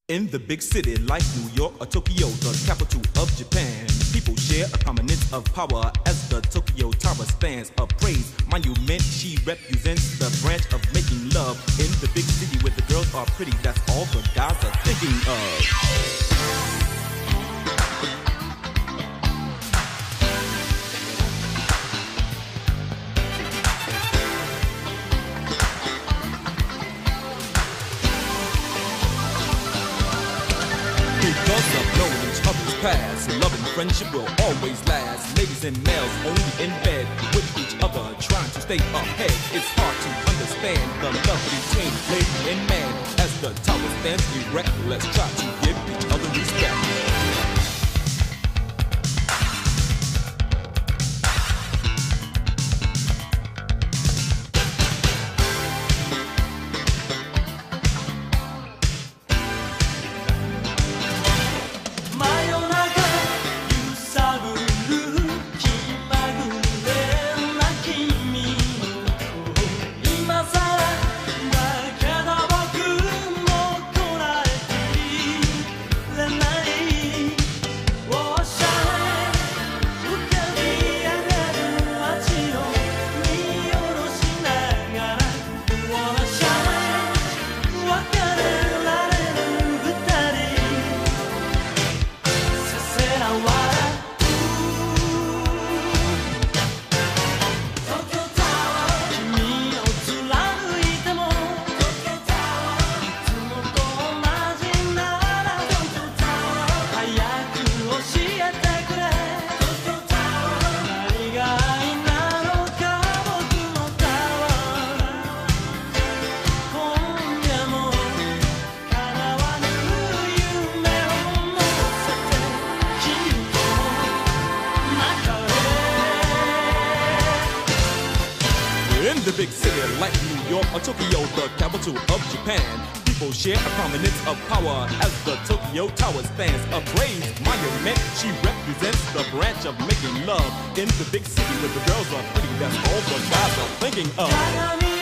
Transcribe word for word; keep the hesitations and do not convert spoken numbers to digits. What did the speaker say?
In the big city like New York or Tokyo, the capital of Japan, people share a prominence of power as the Tokyo Tower stands a praise monument. She represents the branch of making love in the big city where the girls are pretty. That's all the guys are thinking of. Because of knowing each other's past, love and friendship will always last. Ladies and males only in bed with each other, trying to stay ahead. It's hard to understand the love between lady and man. As the tower stands erect, let's try to give each other respect. In the big city like New York or Tokyo, the capital of Japan, people share a prominence of power as the Tokyo Tower stands a praise monument. She represents the branch of making love in the big city where the girls are pretty. That's all the guys are thinking of.